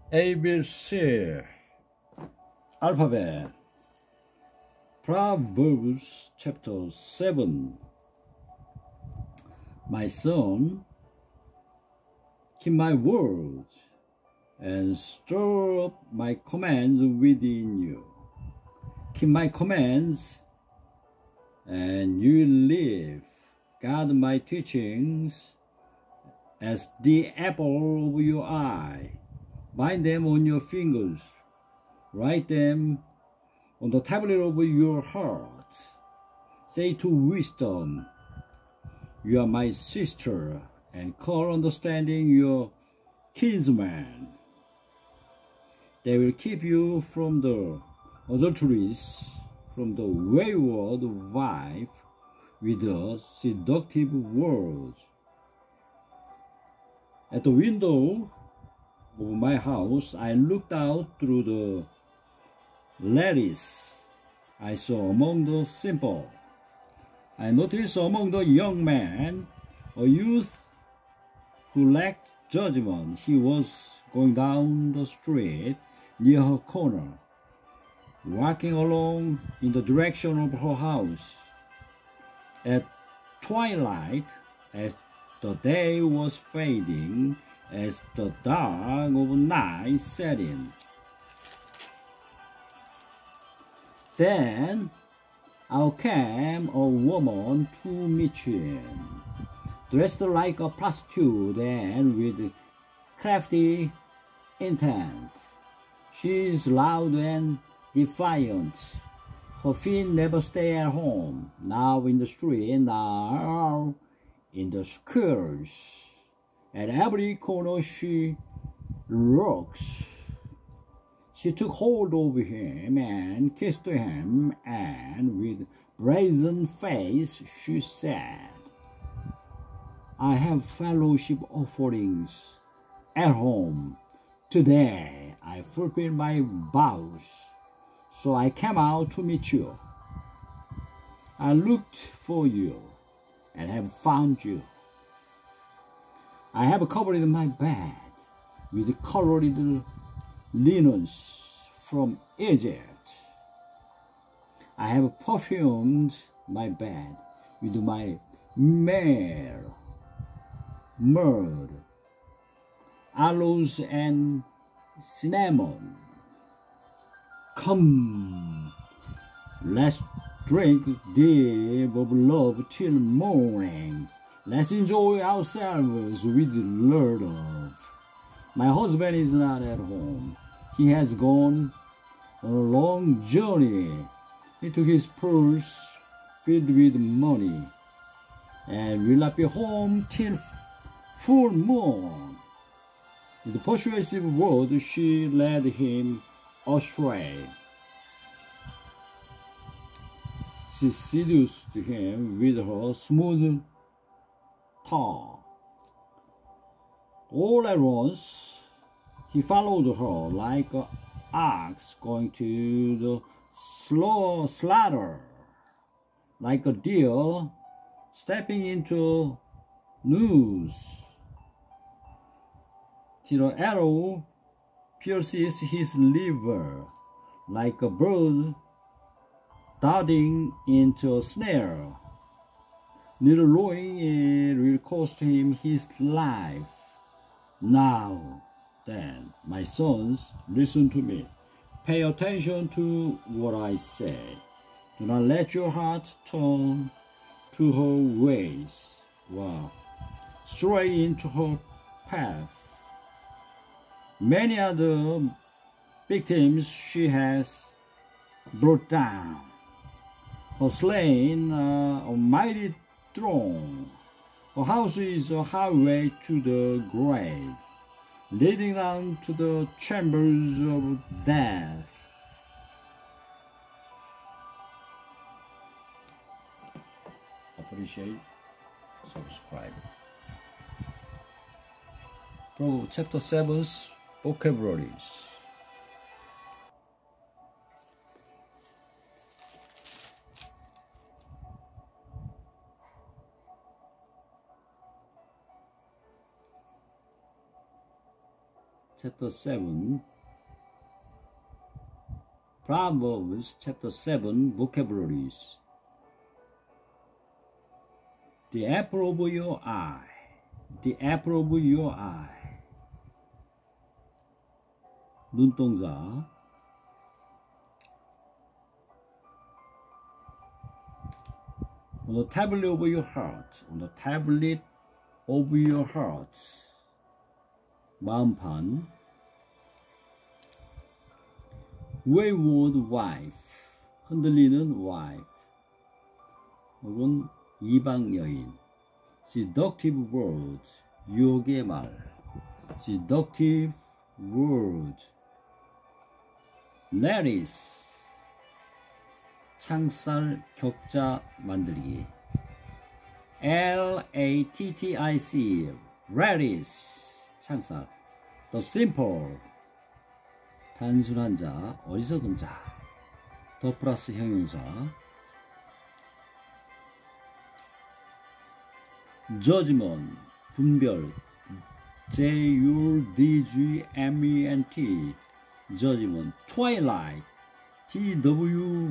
ABC alphabet. Proverbs chapter 7. My son, keep my words and stir up my commands within you. Keep my commands and you will live. Guard my teachings as the apple of your eye. Bind them on your fingers. Write them on the tablet of your heart. Say to wisdom, you are my sister, and call understanding your kinsman. They will keep you from the adulteries, from the wayward wife with the seductive words. At the window of my house, I looked out through the lattice. I saw among the simple. I noticed among the young men a youth who lacked judgment. He was going down the street near her corner, walking along in the direction of her house. At twilight, as the day was fading, as the dark of night set in, then out came a woman to meet him, dressed like a prostitute and with crafty intent. She is loud and defiant. Her feet never stay at home, now in the street, now in the squares. At every corner she lurks. She took hold of him and kissed him, and with brazen face she said, I have fellowship offerings at home. Today I fulfill my vows, so I came out to meet you. I looked for you and have found you. I have covered my bed with colored linens from Egypt. I have perfumed my bed with my myrrh, aloes, and cinnamon. Come, let's drink deep of love till morning. Let's enjoy ourselves with love. My husband is not at home. He has gone on a long journey. He took his purse filled with money and will not be home till full moon. With persuasive words, she led him astray. She seduced him with her smooth tongue. All at once, he followed her like an ox going to the slaughter, like a deer stepping into noose, till an arrow pierces his liver, like a bird darting into a snare. Little knowing it will cost him his life. Now, then, my sons, listen to me. Pay attention to what I say. Do not let your heart turn to her ways. Wow. Stray into her path. Many are the victims she has brought down. Her slain are a mighty throng. Her house is a highway to the grave, leading down to the chambers of death. Appreciate, subscribe. Proverbs chapter 7 vocabularies. chapter 7. Proverbs chapter 7, vocabularies. The apple of your eye. The apple of your eye. 눈동자. On the tablet of your heart. On the tablet of your heart. 마음판. wayward wife. 흔들리는 wife. 혹은 이방 여인. seductive words. 유혹의 말. seductive words. lattice. 창살 격자 만들기. lattic. lattice. 창살. the simple. 단순한 자, 어리석은 자. 더 플러스 형용사. judgment, 분별. judgment. judgment. twilight. twilight.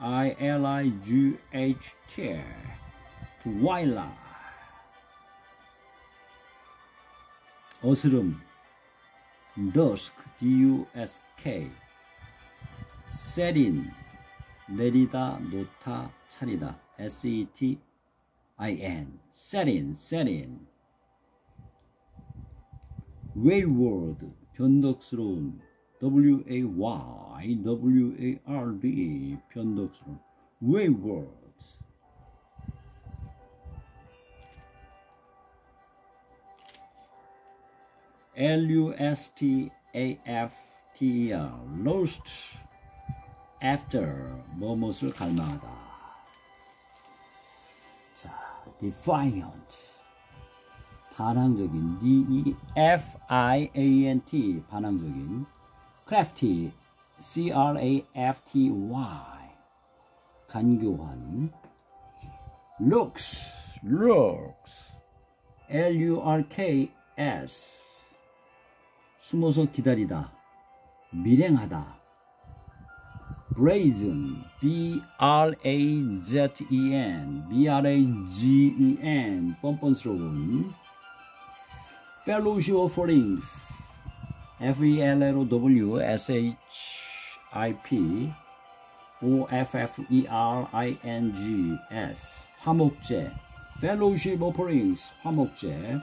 twilight. 어스름. dusk. dusk. setting. 내리다, 놓다, 차리다. setting. setting. wayward. 변덕스러운. wayward. 변덕스러운. wayward. lustafter. lost after. 무엇을 갈망하다. 자, defiant. 반항적인. defiant. 반항적인. crafty. crafty. 간교한. looks. lurks. 숨어서 기다리다. 밀행하다. brazen. brazen. 뻔뻔스러운. fellowship offerings. fellowship. offerings. 화목제. fellowship offerings. 화목제.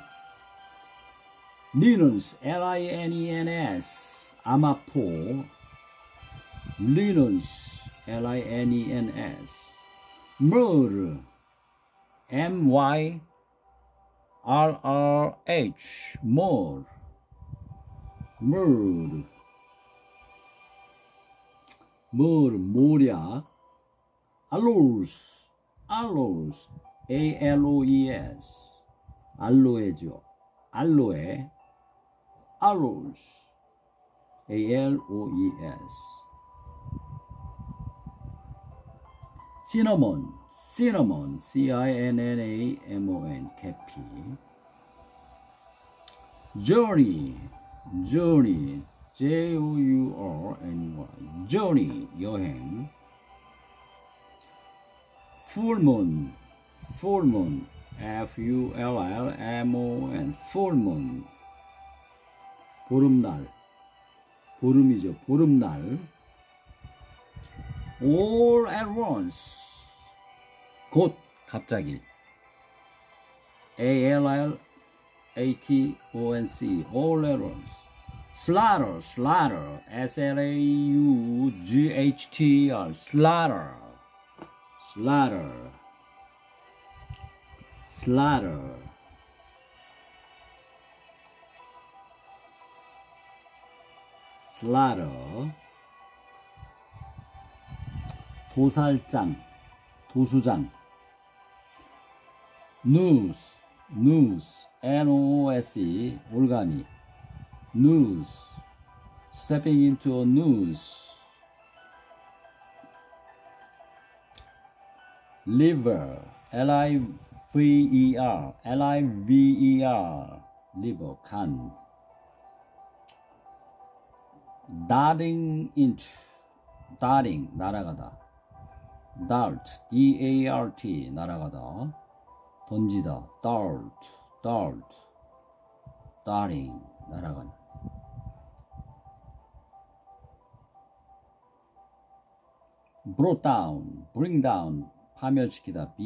linens. linens. 아마포. linens. linens. myrrh. myrrh. myrrh. myrrh. 모략. aloes. aloes. aloes. 알로에죠. 알로에. aloes. aloes. cinnamon. cinnamon. cinnamon. 계피. journey. journey. journey. journey. 여행. full moon. full moon. fullmon. full moon. 보름날. 보름이죠. 보름날. all at once. 곧 갑자기. alliatonc. all at once. slaughter. slaughter. slaughtr. slaughter. slaughter. slaughter. slaughter. 도살장. 도수장. noose. noose. noose. 올가미. noose. stepping into a noose. liver. liver. liver. liver. 간. darting into, darting, 날아가다. dart, D-A-R-T, 날아가다. 던지다, dart, dart, darting, 날아가는. brought down, bring down, 파멸시키다,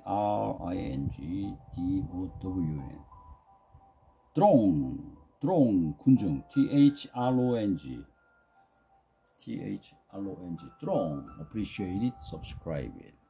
B-R-I-N-G-D-O-W-N. throng, throng, 군중, T-H-R-O-N-G, T-H-R-O-N-G, throng, appreciate it, subscribe it.